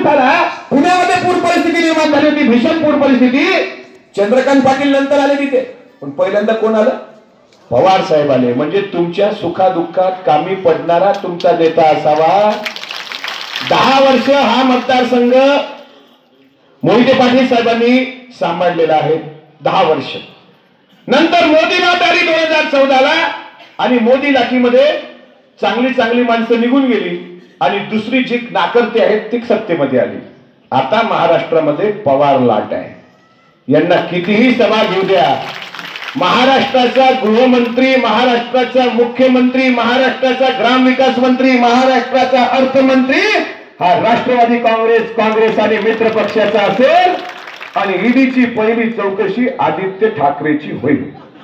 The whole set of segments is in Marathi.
झाला, पुण्यामध्ये पूर परिस्थिती निर्माण झाली होती, भीषण पूर परिस्थिती. चंद्रकांत पाटील नंतर आले तिथे, पण पहिल्यांदा कोण आलं? पवार साहेब आले. म्हणजे तुमच्या सुखादुःखात कामी पडणारा तुमचा नेता असावा. 10 वर्ष हा मतदारसंघ मोहिते पाटील साहेबांनी सांभाळलेला आहे. 10 वर्ष नंतर मोदी लाट आली 2014ला, आणि मोदी लाटीमध्ये चांगली चांगली माणसं निघून गेली आणि दुसरी जी नाकर्ते आहेत ती सत्तेमध्ये आली. आता महाराष्ट्रामध्ये पवार लाट आहे. यांना कितीही सभा घेऊ द्या, महाराष्ट्राचा गृहमंत्री, महाराष्ट्राचा मुख्यमंत्री, महाराष्ट्राचा ग्रामविकास मंत्री, महाराष्ट्राचा अर्थमंत्री हा राष्ट्रवादी काँग्रेस आणि मित्र पक्षाचा असेल, आणि ईडीची पहिली चौकशी आदित्य ठाकरेची होईल.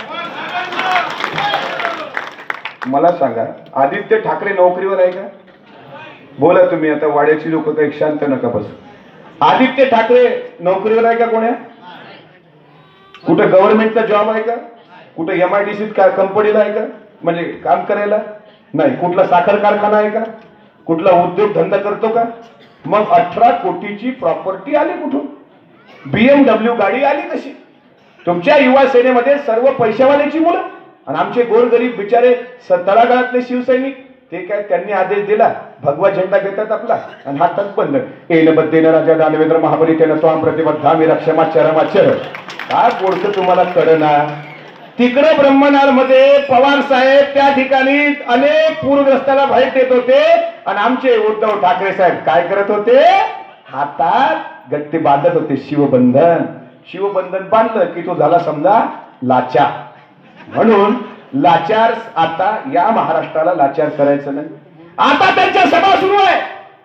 मला सांगा, आदित्य ठाकरे नोकरीवर आहे का? बोला तुम्ही. आता वाड्याची लोक काही शांत नका बस. आदित्य ठाकरे नोकरीवर आहे का? कोण्या कुठे गव्हर्नमेंटचा जॉब आहे का? कुठे MIDC का कंपनीला आहे का? म्हणजे काम करायला नाही. कुठला साखर कारखाना आहे का? कुठला उद्योग धंदा करतो का? मग 18 कोटीची प्रॉपर्टी आली कुठून? BMW गाडी आली कशी? तुमच्या युवा सेनेमध्ये सर्व पैशावाल्याची मुलं, आणि आमचे गोरगरीब बिचारे तळागाळातले शिवसैनिक, ते काय त्यांनी आदेश दिला, भगवा झेंडा घेतात आपला आणि हातात बंद, येन बद्देन राजा दानवेंद्र महाबली त्यानं तो प्रतिबद्धामी रक्षमाचरमाचर. काय बोलतो तुम्हाला कळना? तिकडे ब्रह्मनाळ मध्ये पवार साहेब त्या ठिकाणी अनेक पूरग्रस्ताला भेट देत होते, आणि आमचे उद्धव ठाकरे साहेब काय करत होते? हातात गट्टे बांधत होते. शिवबंधन बांधलं की तो झाला समजा लाचार. म्हणून लाचार, आता या महाराष्ट्राला लाचार करायचं नाही. आता त्यांच्या सभा सुरू आहे.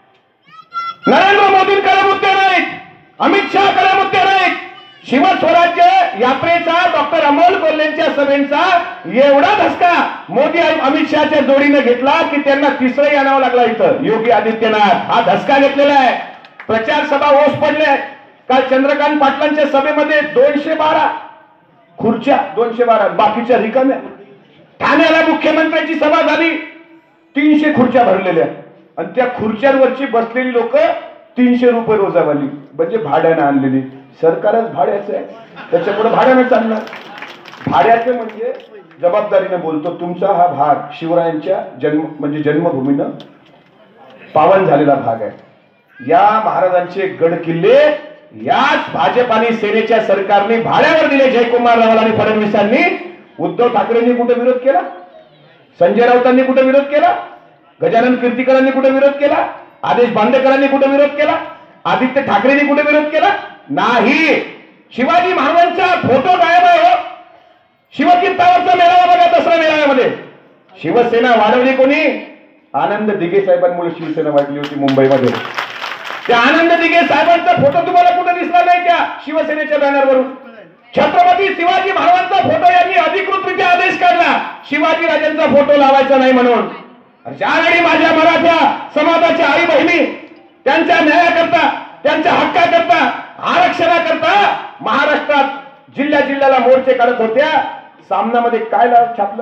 नरेंद्र मोदींकडे मुद्दे नाहीत, अमित शहाकडे मुद्दे नाहीत. शिवस्वराज्य यात्रेचा, डॉक्टर अमोल कोल्हेंच्या सभेचा एवढा धसका मोदी आणि अमित शहाच्या जोडीने घेतला की त्यांना तिसरंही आणावं लागला. इथं योगी आदित्यनाथ हा धसका घेतलेला आहे. प्रचार सभा ओस पडले. काल चंद्रकांत पाटलांच्या सभेमध्ये 212 खुर्च्या, 212 बाकीच्या रिकाम्या. ठाण्याला मुख्यमंत्र्यांची सभा झाली, 300 खुर्च्या भरलेल्या, आणि त्या खुर्च्यांवरची बसलेली लोक 300 रुपये रोजावाली, म्हणजे भाड्यानं आणलेली. सरकारच भाड्याचं आहे, त्याच्यापुढे भाड्यानं चालणार. भाड्याचं म्हणजे जबाबदारीने बोलतो. तुमचा हा भाग शिवरायांच्या म्हणजे जन्मभूमीनं पावन झालेला भाग आहे. या महाराजांचे गड किल्ले याच भाजप आणि सेनेच्या सरकारने भाड्यावर दिले. जयकुमार रावल आणि फडणवीसांनी. उद्धव ठाकरेंनी कुठे विरोध केला? संजय राऊतांनी कुठे विरोध केला? गजानन कीर्तीकरांनी कुठे विरोध केला? आदेश बांदेकरांनी कुठे विरोध केला? आदित्य ठाकरेंनी कुठे विरोध केला? नाही. शिवाजी महाराजांचा फोटो गायब आहे. शिवतीर्थावरचा मेळावा बघा, दसरा मेळाव्यामध्ये शिवसेना वाढवली कोणी? आनंद दिघे साहेबांमुळे शिवसेना वाढली होती मुंबईमध्ये. त्या आनंद दिघे साहेबांचा फोटो तुम्हाला कुठे दिसला नाही त्या शिवसेनेच्या बॅनरवरून. छत्रपती शिवाजी महाराजांचा फोटो यांनी अधिकृतरित्या आदेश काढला, शिवाजी राजांचा फोटो लावायचा नाही म्हणून. ज्यावेळी माझ्या मराठा समाजाच्या आई बहिणी त्यांच्या न्यायाकरता, त्यांच्या हक्काकरता, आरक्षणाकरता महाराष्ट्रात जिल्ह्याला मोर्चे काढत होत्या, सामनामध्ये काय छापलं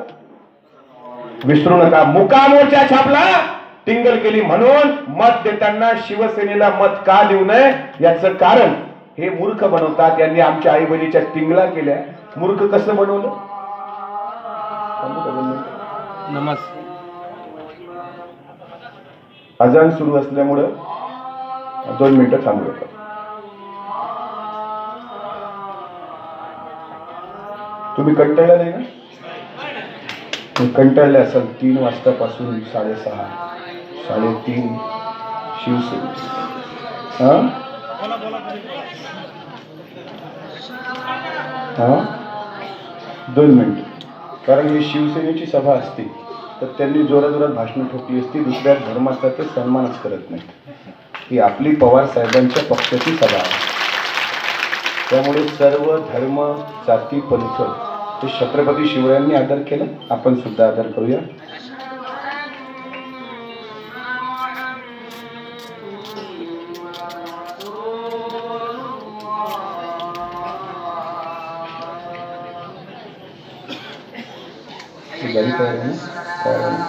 विसरू नका, मुका मोर्चा छापला, टिंगल केली. म्हणून मत देताना शिवसेनेला मत का देऊ नये याचं कारण हे मूर्ख बनवतात. यांनी आमच्या आई बहिणीच्या टिंगला केल्या. मूर्ख कसं बनवलं? नमस्कार. अजान सुरू असल्यामुळं 2 मिनिटं थांबू. तुम्ही कंटाळला नाही ना? कंटाळले असाल. 3 वाजतापासून 6:30 3:30 शिवसेना. हा 2 मिनिट. कारण ही शिवसेनेची सभा असते तर त्यांनी जोराजोरात भाषण ठोकली असती. दुसऱ्या धर्माचा ते सन्मानच करत नाही. ही आपली पवार साहेबांच्या पक्षाची सभा आहे. त्यामुळे सर्व धर्म, जाती, पंथ हे छत्रपती शिवरायांनी आदर केला, आपण सुद्धा आदर करूया. गाडी तयार आहे ना?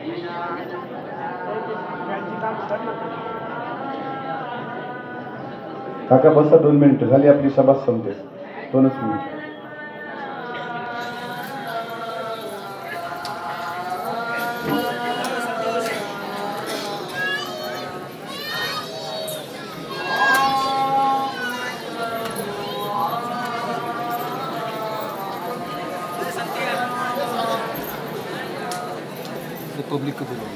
काका बसा, 2 मिनिटं झाली आपली सभा संपते. 2च मिनिट. पब्लिक को बोलो.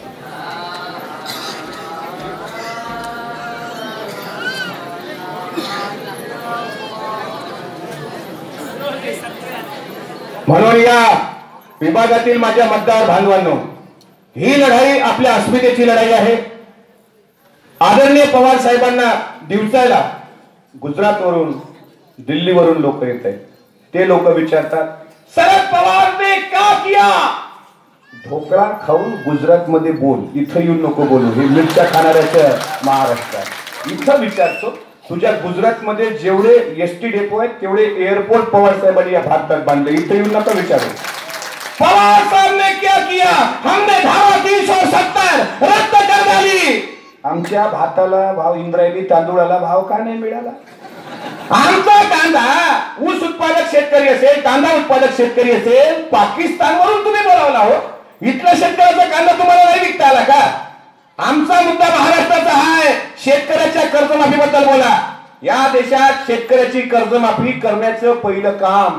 म्हणून या विभागातील माझ्या मतदार बांधवांनो, ही लढाई आपल्या अस्मितेची लढाई आहे. आदरणीय पवार साहेबांना दिवसाला गुजरातवरून दिल्लीवरून लोक येत आहेत. ते लोक विचारतात, शरद पवारने का किया? ढोकळा खाऊन गुजरात मध्ये बोल, इथं येऊन नको बोलू. हे मिरच्या खाणाऱ्याच्या महाराष्ट्रात. इथं विचारतो, तुझ्या गुजरात मध्ये जेवढे एसटी डेपो आहेत तेवढे एअरपोर्ट पवार साहेबांनी या भारतात बांधले. इथं येऊन नका विचारू. पवार साहेब ने क्या किया? हमने धारा 370 रद्द कर डाली. आमच्या भाताला भाव, इंद्रायणी तांदूळाला भाव का नाही मिळाला? आमचा कांदा, ऊस उत्पादक शेतकरी असेल, कांदा उत्पादक शेतकरी असेल, पाकिस्तानवरून तुम्ही बोलावला हो. इथला शेतकऱ्याचा कांदा तुम्हाला नाही विकता आला का? आमचा मुद्दा महाराष्ट्राचा आहे. शेतकऱ्याच्या कर्जमाफीबद्दल बोला. या देशात शेतकऱ्याची कर्जमाफी करण्याचं पहिलं काम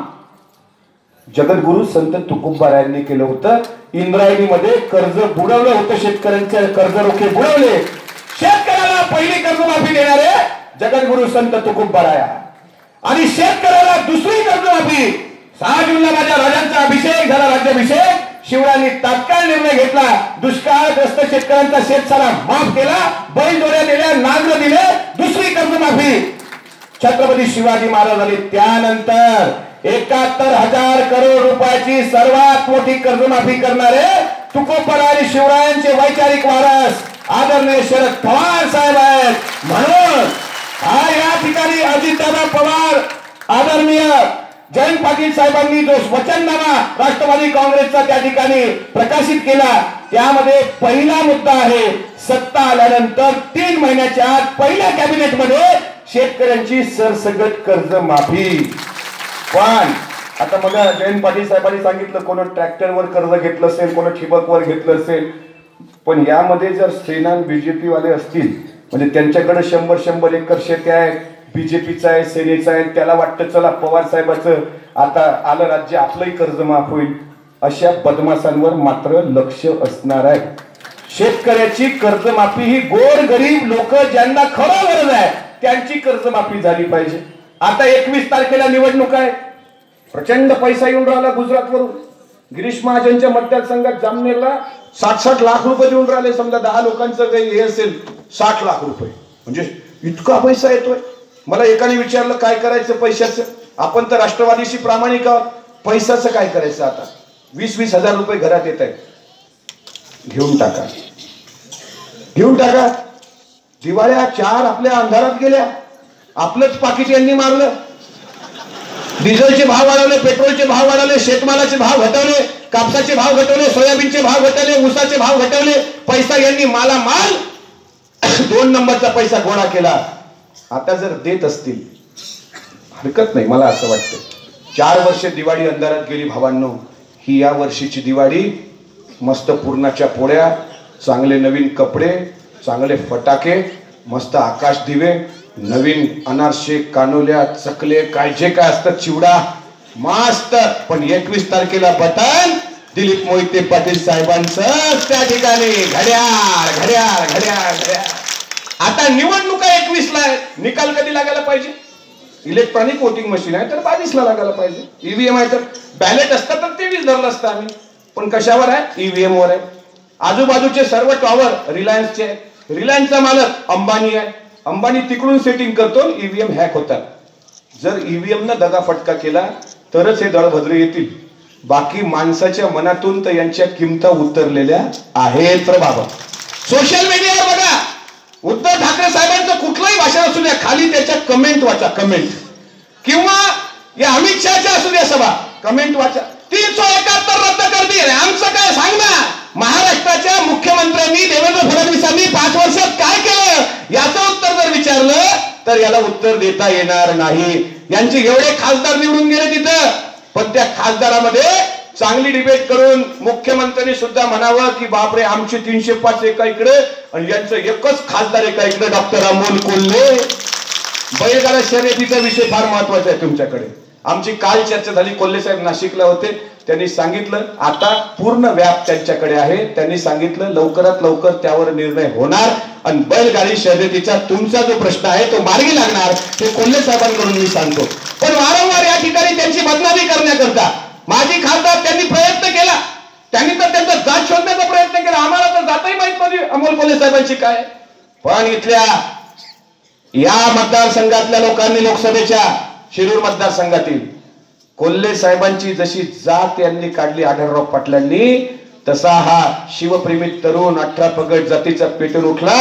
जगद्गुरु संत तुकोबारायांनी केलं होतं. इंद्रायणीमध्ये कर्ज बुडवलं होतं, शेतकऱ्यांचे कर्ज रोखे बुडवले. शेतकऱ्याला पहिली कर्जमाफी देणारे जगद्गुरु संत तुकोबाराया. आणि शेतकऱ्याला दुसरी कर्जमाफी 6 जूनला माझ्या राजांचा अभिषेक झाला, राज्याभिषेक. शिवरायांनी तात्काळ निर्णय घेतला. दुष्काळग्रस्त शेतकऱ्यांचा शेतसारा माफ केला, बैलजोड्या दिल्या, नांगर दिले. दुसरी कर्जमाफी छत्रपती शिवाजी महाराजांनी. त्यानंतर 71,000 करोड रुपयाची सर्वात मोठी कर्जमाफी करणारे तुकोबराय आणि शिवरायांचे वैचारिक वारस आदरणीय शरद पवार साहेब आहेत. म्हणून या ठिकाणी अजितदादा पवार, आदरणीय जयंत पाटील साहेबांनी जो वचननामा राष्ट्रवादी काँग्रेसचा त्या ठिकाणी प्रकाशित केला, त्यामध्ये पहिला मुद्दा आहे, सत्ता आल्यानंतर 3 महिन्याच्या आत पहिल्या कॅबिनेटमध्ये शेतकऱ्यांची सरसकट कर्जमाफी. पण आता बघा, जयंत पाटील साहेबांनी सांगितलं कोण ट्रॅक्टरवर कर्ज घेतलं असेल, कोण ठिबकवर घेतलं असेल. पण यामध्ये जर सेना बीजेपी वाले असतील, म्हणजे त्यांच्याकडे 100 एकर शेती आहेत, बीजेपीचा आहे, सेनेचा आहे, त्याला वाटतं चला पवार साहेबाचं आता आलं राज्य, आपलंही कर्ज माफ होईल. अशा बदमाशांवर मात्र लक्ष असणार आहे. शेतकऱ्याची कर्जमाफी ही गोरगरीब लोक ज्यांना खरं गरज आहे त्यांची कर्जमाफी झाली पाहिजे. आता 21 तारखेला निवडणूक आहे. प्रचंड पैसा येऊन राहिला गुजरातवरून. गिरीश महाजनच्या मतदारसंघात जामनेरला 60 लाख रुपये देऊन राहिले. समजा 10 लोकांचं काही हे असेल, 60 लाख रुपये म्हणजे इतका पैसा येतोय. मला एकाने विचारलं काय करायचं पैशाचं. आपण तर राष्ट्रवादीशी प्रामाणिक आहोत. पैशाचं काय करायचं? आता 20-20 हजार रुपये घरात येत आहेत. घेऊन टाका, घेऊन टाका. दिवाळ्या 4 आपल्या अंधारात गेल्या. आपलंच पाकिट यांनी मारलं. डिझेलचे भाव वाढवले, पेट्रोलचे भाव वाढवले, शेतमालाचे भाव घटवले, कापसाचे भाव घटवले, सोयाबीनचे भाव घटवले, ऊसाचे भाव घटवले. पैसा यांनी मालामाल 2 नंबरचा पैसा गोळा केला. आता जर देत असतील हरकत नाही, मला असं वाटतं. 4 वर्ष दिवाळी अंधारात गेली भावांनो. ही या वर्षीची दिवाळी मस्त पुरणाच्या पोळ्या, चांगले नवीन कपडे, चांगले फटाके, मस्त आकाश दिवे, नवीन अनारसे, कानोल्या, चकले, काय जे काय असतं, चिवडा मस्त. पण 21 तारखेला बटन दिलीप मोहिते पाटील साहेबांचं त्या ठिकाणी. घड्याळ घड्याळ घड्याळ घड्याळ. आता निवडणुका 21 ला आहे. निकाल कधी लागायला पाहिजे? इलेक्ट्रॉनिक वोटिंग मशीन आहे तर 22 ला लागायला पाहिजे. ईव्हीएम आहे तर बॅलेट असतं तर 23 धरलं असतं आम्ही. पण कशावर आहे? ईव्हीएम वर आहे. आजूबाजूचे सर्व टॉवर रिलायन्सचे आहेत. रिलायन्सचा मालक अंबानी आहे. अंबानी तिकडून सेटिंग करतो, ईव्हीएम हॅक होतात. जर ईव्हीएम न दगा फटका केला तरच हे दळभद्र येतील. बाकी माणसाच्या मनातून तर यांच्या किमता उतरलेल्या आहेत रे बाबा. सोशल मीडियावर बघा, उद्धव ठाकरे साहेबांचं कुठलंही भाषण असू द्या, खाली त्याच्या कमेंट वाचा, कमेंट. किंवा या अमित शहाच्या असू द्या सभा, कमेंट वाचा. 371 रद्द कर दिले. आमचं काय सांग ना. महाराष्ट्राच्या मुख्यमंत्र्यांनी देवेंद्र फडणवीसांनी 5 वर्षात काय केलं याचं उत्तर जर विचारलं तर याला उत्तर देता येणार नाही. यांचे एवढे खासदार निवडून गेले तिथं, पण त्या खासदारामध्ये चांगली डिबेट करून मुख्यमंत्र्यांनी सुद्धा म्हणावं की बापरे आमचे 305 एका इकडे आणि यांचं एकच खासदार एका इकडे, डॉक्टर अमोल कोल्हे. बैलगाडा शर्यतीचा विषय फार महत्वाचा आहे तुमच्याकडे. आमची काल चर्चा झाली, कोल्हे साहेब नाशिकला होते, त्यांनी सांगितलं आता पूर्ण व्याप त्यांच्याकडे आहे. त्यांनी सांगितलं लवकरात लवकर त्यावर निर्णय होणार आणि बैलगाडी शर्यतीचा तुमचा जो प्रश्न आहे तो मार्गी लागणार, हे कोल्हे साहेबांकडून मी सांगतो. पण वारंवार या ठिकाणी त्यांची बदनामी करण्याकरता माजी खासदार त्यांनी प्रयत्न केला, त्यांनी तर त्यांचा जात शोधण्याचा प्रयत्न केला. आम्हाला तर जातही माहित नव्हती अमोल कोल्हे साहेबांची काय. पण इथल्या या मतदारसंघातल्या लोकांनी, लोकसभेच्या शिरूर मतदारसंघातील कोल्हे साहेबांची जशी जात यांनी काढली आढळराव पाटलांनी, तसा हा शिवप्रेमी तरुण 18 पगड जातीचा पेटून उठला.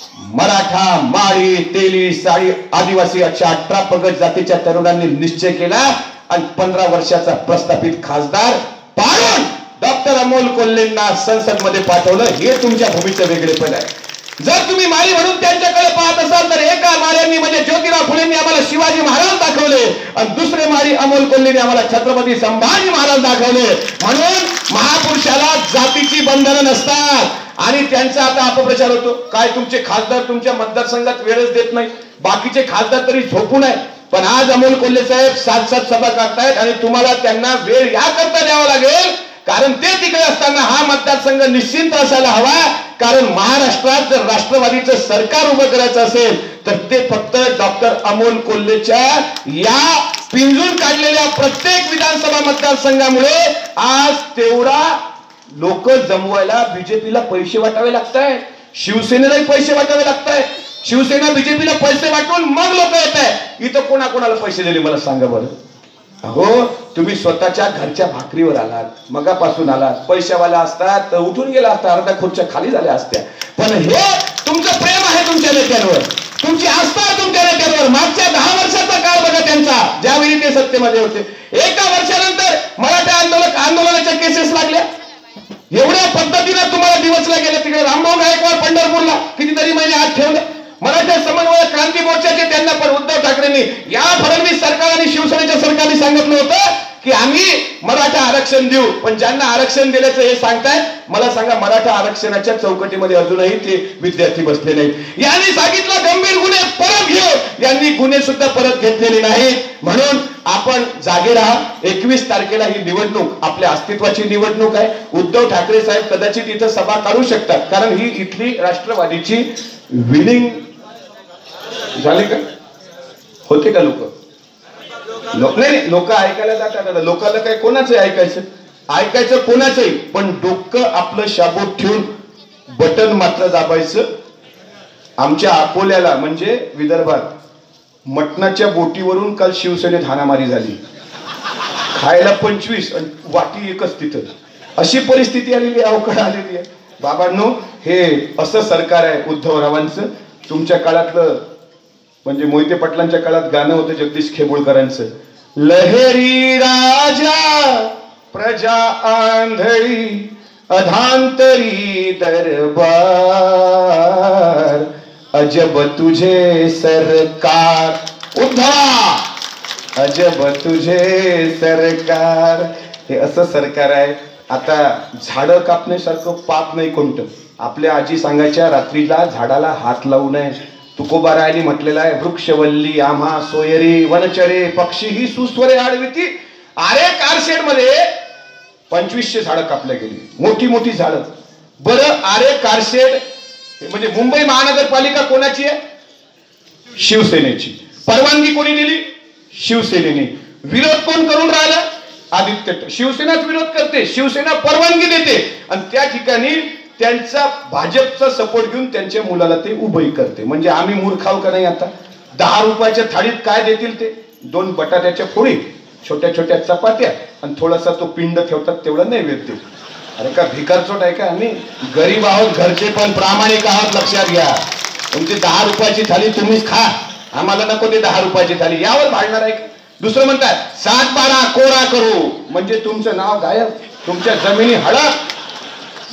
मराठा, माळी, तेली, साळी, आदिवासी अशा 18 पगड जातीच्या तरुणांनी निश्चय केला आणि 15 वर्षाचा प्रस्थापित खासदार पाडून डॉक्टर अमोल कोल्हेंना संसदमध्ये पाठवलं. हे तुमच्या भूमीचं वेगळेपण आहे. जर तुम्ही माळी म्हणून त्यांच्याकडे पाहत असाल तर एका माळ्यांनी म्हणजे ज्योतिराव फुलेंनी आम्हाला शिवाजी महाराज दाखवले आणि दुसरे माळी अमोल कोल्हेंनी आम्हाला छत्रपती संभाजी महाराज दाखवले. म्हणून महापुरुषाला जातीची बंधनं नसतात आणि त्यांचा आता अपप्रचार होतो. काय तुमचे खासदार तुमच्या मतदारसंघात वेळच देत नाही, बाकीचे खासदार तरी झोपून आहे. पण आज अमोल कोल्हे साहेब 7 सभा करतायत आणि तुम्हाला त्यांना वेळ याकरता द्यावा लागेल कारण ते तिकडे असताना हा मतदारसंघ निश्चिंत असायला हवा. कारण महाराष्ट्रात जर राष्ट्रवादीचं सरकार उभं करायचं असेल तर ते फक्त डॉक्टर अमोल कोल्हेच्या या पिंजून काढलेल्या प्रत्येक विधानसभा मतदारसंघामुळे आज तेवढा लोक जमवायला बीजेपीला पैसे वाटावे लागत आहेत, शिवसेनेलाही पैसे वाटावे लागत आहेत. शिवसेना बीजेपीला पैसे वाटून मग लोक येत आहेत. इथं कोणाकोणाला पैसे दिले मला सांगा बरं. अहो तुम्ही स्वतःच्या घरच्या भाकरीवर आलात, मगापासून आलात. पैशावाला असतात तर उठून गेला असता, अर्धा खुर्च्या खाली झाल्या असत्या. पण हे तुमचं प्रेम आहे तुमच्या नेत्यांवर, तुमची आस्था आहे तुमच्या नेत्यांवर. मागच्या 10 वर्षाचा काळ बघा त्यांचा, ज्यावेळी ते सत्तेमध्ये होते. एका वर्षानंतर मराठा आंदोलनाच्या केसेस लागल्या. एवढ्या पद्धतीने तुम्हाला दिवसला गेले. तिकडे रामभाऊ गायकवाड पंढरपूरला कितीतरी महिने आत ठेवले. मराठा समन्वय क्रांती मोर्चाचे त्यांना पण उद्धव ठाकरेंनी या फडणवीस सरकार आणि शिवसेनेच्या सरकारने सांगितलं होतं की आम्ही मराठा आरक्षण देऊ. पण ज्यांना आरक्षण दिल्याचं हे सांगताय, मला सांगा मराठा आरक्षणाच्या चौकटीमध्ये अजूनही ते विद्यार्थी बसले नाहीत. यांनी सांगितलं गंभीर गुन्हे परत घेऊ, यांनी गुन्हे सुद्धा परत घेतलेले नाहीत. म्हणून आपण जागे राहा. 21 तारखेला ही निवडणूक आपल्या अस्तित्वाची निवडणूक आहे. उद्धव ठाकरे साहेब कदाचित इथं सभा काढू शकतात कारण ही इथली राष्ट्रवादीची विनिंग झाले का होते का लोक नाही, लोक ऐकायला जातात. लोकांना काय कोणाचं ऐकायचं कोणाचंही, पण डोकं आपलं शाबूत ठेवून बटन मात्र दाबायचं. आमच्या अकोल्याला म्हणजे विदर्भात मटणाच्या बोटीवरून काल शिवसेनेत हाणामारी झाली. खायला 25 आणि वाटी एकच तिथं. अशी परिस्थिती आलेली, अवकाळ आलेली आहे. बाबांनो हे असं सरकार आहे उद्धवरावांचं. तुमच्या काळातलं म्हणजे मोहिते पाटलांच्या काळात गाणं होतं जगदीश खेबुळकरांचं, लहेरी राजा प्रजा आंधळी अधांतरी दरबार अजब तुझे सरकार. उद्धवा अजब तुझे सरकार. हे असं सरकार आहे. आता झाडं कापण्यासारखं पाप नाही कोणतं. आपल्या आजी सांगायच्या रात्रीला झाडाला हात लावू नये. तुकोबारायांनी म्हटलेलं आहे, वृक्षवल्ली आम्हा सोयरी वनचरे पक्षी ही सुस्वरे आडविती. आरे कारशेड मध्ये 2500 झाडं कापल्या गेली, मोठी मोठी झाडं. बरं आरे कारशेड म्हणजे मुंबई महानगरपालिका कोणाची आहे? शिवसेनेची. परवानगी कोणी दिली? शिवसेनेने. विरोध कोण करून राहिला? आदित्य. शिवसेनाच विरोध करते, शिवसेना परवानगी देते आणि त्या ठिकाणी त्यांचा भाजपचा सपोर्ट घेऊन त्यांच्या मुलाला ते उभंही करते. म्हणजे आम्ही मूर्खाव का नाही. आता 10 रुपयाच्या थाळीत काय देतील ते? 2 बटाट्याच्या फोडी, छोट्या छोट्या चपात्या आणि थोडासा तो पिंड ठेवतात तेवढं नैवेद्य. अरे का भिकारचोट आहे का? आम्ही गरीब आहोत, घरचे पण प्रामाणिक आहोत. लक्षात घ्या, तुमची 10 रुपयाची थाळी तुम्हीच खा, आम्हाला नको ते 10 रुपयाची थाळी. यावर भांडणार आहे का? दुसरं म्हणतात 7-12 कोरा करू म्हणजे तुमचं नाव गायब, तुमच्या जमिनी हडप.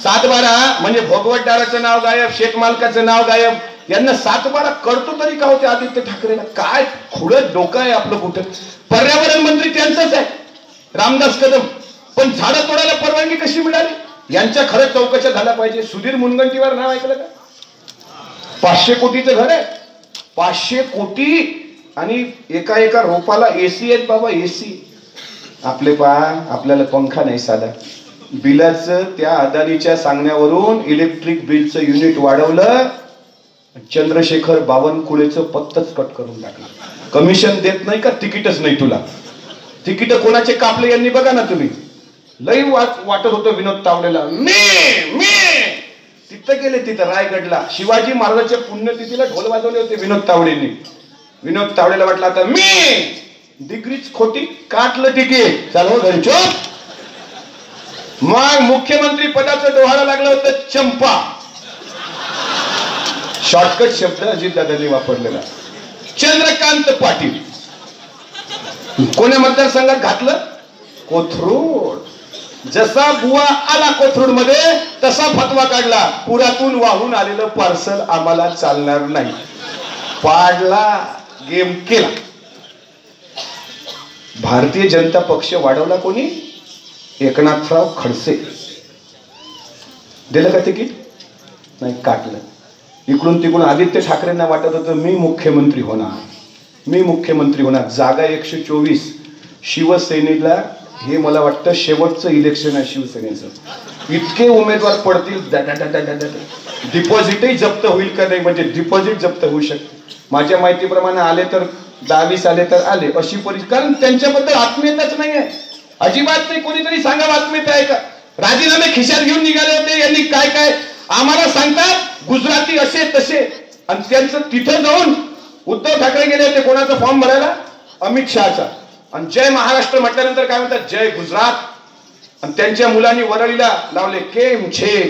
सातबारा म्हणजे भोगवटदाराचं नाव गायब, शेतमालकाचं नाव गायब. यांना सातबारा कळतो तरी का होते आदित्य ठाकरेला? काय खुडत डोकं आहे आपलं कुठं? पर्यावरण मंत्री त्यांचंच आहे रामदास कदम, पण झाडं तोडायला परवानगी कशी मिळाली? यांच्या खरंच चौकशा झाल्या पाहिजे. सुधीर मुनगंटीवार नाव ऐकलं का? 500 कोटीचं घर आहे, 500 कोटी, आणि एका एका रोपाला एसी आहेत बाबा, एसी. आपले आपल्याला पंखा नाही साधा. बिलाचं त्या अदानीच्या सांगण्यावरून इलेक्ट्रिक बिलचं युनिट वाढवलं, चंद्रशेखर बावनकुळेचं पत्तच कट करून टाकलं. कमिशन देत नाही का? तिकीटच नाही तुला. तिकीट कोणाचे कापले यांनी बघा ना तुम्ही. लई वाटत होतं विनोद तावडेला, मी तिथं गेले, तिथं रायगडला शिवाजी महाराजांच्या पुण्यतिथीला ढोल वाजवले होते विनोद तावडेंनी. विनोद तावडेला वाटलं आता मी डिग्रीच खोटी, काटलं तिकीट, चालू घरी चोप. मग मुख्यमंत्री पदाचं डोहाळं लागलं होतं चंपा. शॉर्टकट शब्द अजितदादांनी वापरलेला. चंद्रकांत पाटील कोण्या मतदारसंघात घातलं? कोथरूड. जसा बुवा आला कोथरूड मध्ये तसा फतवा काढला, पुरातून वाहून आलेलं पार्सल आम्हाला चालणार नाही. पाडला, गेम केला. भारतीय जनता पक्ष वाढवला कोणी? एकनाथराव खडसे. दिलं का तिकीट? नाही, काटलं. इकडून तिकडून आदित्य ठाकरेंना वाटत होतं मी मुख्यमंत्री होणार, मी मुख्यमंत्री होणार. जागा 124. शिवसेनेला हे मला वाटतं शेवटचं इलेक्शन आहे शिवसेनेचं. इतके उमेदवार पडतील, डिपॉझिटही जप्त होईल का नाही, म्हणजे डिपॉझिट जप्त होऊ शकते. माझ्या माहितीप्रमाणे आले तर 10-20 आले तर आले, अशी परिस्थिती. कारण त्यांच्याबद्दल आत्मीयताच नाही आहे, अजिबात नाही. कोणीतरी सांगा आत्मीयता आहे का? राजीनामे खिशात घेऊन निघाले होते यांनी. काय काय आम्हाला सांगतात गुजराती असे तसे, आणि त्यांचं तिथं जाऊन उद्धव ठाकरे गेले होते कोणाचा फॉर्म भरायला? अमित शहाचा. आणि जय महाराष्ट्र म्हटल्यानंतर काय म्हणतात? जय गुजरात. आणि त्यांच्या मुलांनी वरळीला लावले केम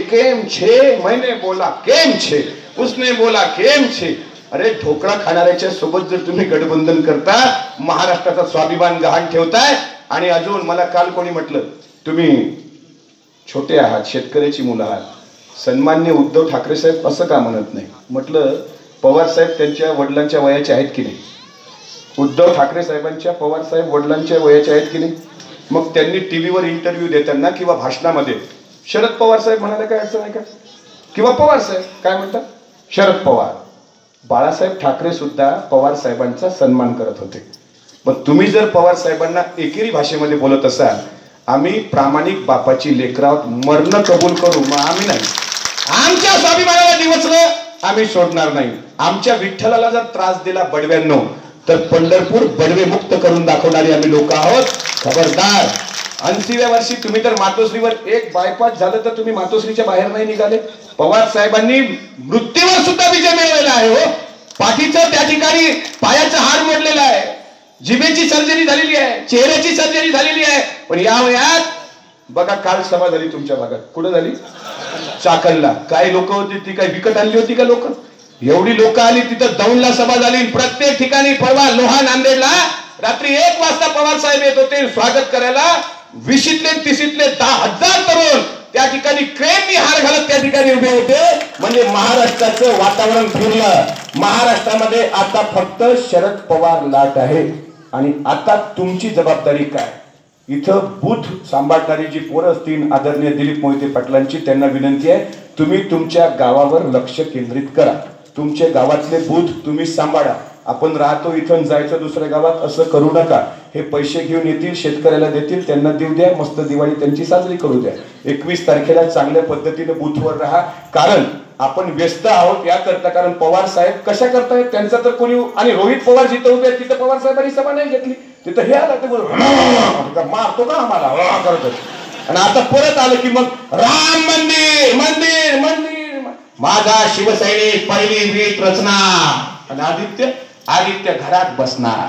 छे, मैंने बोला केम छे, उसने बोला केम छे. अरे ढोकळा खाणाऱ्याच्या सोबत जर तुम्ही गठबंधन करता, महाराष्ट्राचा स्वाभिमान गहाण ठेवताय. आणि अजून मला काल कोणी म्हटलं तुम्ही छोटे आहात, शेतकऱ्याची मुलं आहात, सन्मान्य उद्धव ठाकरे साहेब असं का म्हणत नाही? म्हटलं पवार साहेब त्यांच्या वडिलांच्या वयाचे आहेत की नाही? उद्धव ठाकरे साहेबांच्या पवार साहेब वडिलांच्या वयाचे आहेत की नाही? मग त्यांनी टीव्हीवर इंटरव्ह्यू देताना किंवा भाषणामध्ये शरद पवार साहेब म्हणाले काय असं नाही का? किंवा पवार साहेब काय म्हणतात? शरद पवार. बाळासाहेब ठाकरे सुद्धा पवार साहेबांचा सन्मान करत होते. पण तुम्ही जर पवार साहेबांना एकेरी भाषेमध्ये बोलत असाल, आम्ही प्रामाणिक बापाची लेकरात मरण कबूल करू, मग आम्ही नाही. आमच्या स्वाभिमानाला दिवसलं आम्ही सोडणार नाही. आमच्या विठ्ठलाला जर त्रास दिला बडव्यांनो, तर पंढरपूर बडवे मुक्त करून दाखवणारे आम्ही लोक आहोत. खबरदार. 80व्या वर्षी तुम्ही तर मातोश्रीवर एक बायपास झालं तर तुम्ही मातोश्रीच्या बाहेर नाही निघाले. पवार साहेबांनी मृत्यूवर सुद्धा विजय मिळवलेला आहे. हो, पाठीचं त्या ठिकाणी पायाचं हाड मोडलेलं आहे, जिभेची सर्जरी झालेली आहे, चेहऱ्याची सर्जरी झालेली आहे. पण या वयात बघा, काल सभा झाली तुमच्या भागात. कुठं झाली? चाकणला. काय लोक होती ती? काय विकत आणली होती का लोक? एवढी लोक आली तिथं. दौंडला सभा झाली. प्रत्येक ठिकाणी परवा लोहा नांदेडला रात्री 1 वाजता पवार साहेब येत होते स्वागत करायला. 20तले 30तले 10,000 तरुण त्या ठिकाणी क्रेननी हार घालत त्या ठिकाणी उभे होते. म्हणजे महाराष्ट्राचं वातावरण फिरलं. महाराष्ट्रामध्ये आता फक्त शरद पवार लाट आहे. आणि आता तुमची जबाबदारी काय? इथं बूथ सांभाळणारी जी पोरं असतील, आदरणीय दिलीप मोहिते पाटलांची, त्यांना विनंती आहे तुम्ही तुमच्या गावावर लक्ष केंद्रित करा. तुमच्या गावातले बूथ तुम्ही सांभाळा. आपण राहतो इथून जायचं दुसऱ्या गावात असं करू नका. हे पैसे घेऊन येतील, शेतकऱ्याला देतील, त्यांना देऊ द्या, मस्त दिवाळी त्यांची साजरी करू द्या. 21 तारखेला चांगल्या पद्धतीने बूथवर राहा. कारण आपण व्यस्त आहोत याकरता. कारण पवार साहेब कशा करतायत त्यांचा तर कोणी. आणि रोहित पवार जिथं उभे आहेत तिथं पवार साहेबांनी सभा नाही घेतली. तिथं हे आलं ते मारतो का आम्हाला करत. आणि आता परत आलं की मग राम मंदिर मंदिर मंदिर, माझा शिवसैनिक पहिली वीट रचना. आणि आदित्य घरात बसणार.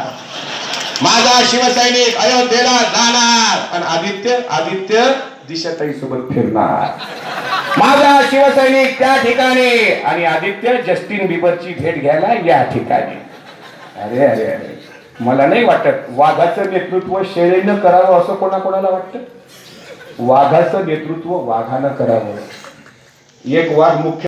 माझा शिवसैनिक अयोध्येला जाणार. आणि आदित्य दिशाताई सोबत फिरणार. माझा शिवसैनिक त्या ठिकाणी. आणि आदित्य जस्टिन बिबरची भेट घ्यायला या ठिकाणी. अरे अरे अरे, मला नाही वाटत वाघाचं नेतृत्व शेळीनं करावं असं कोणाकोणाला वाटतं. वाघाचं नेतृत्व वाघानं करावं. एक वाघ मुख्य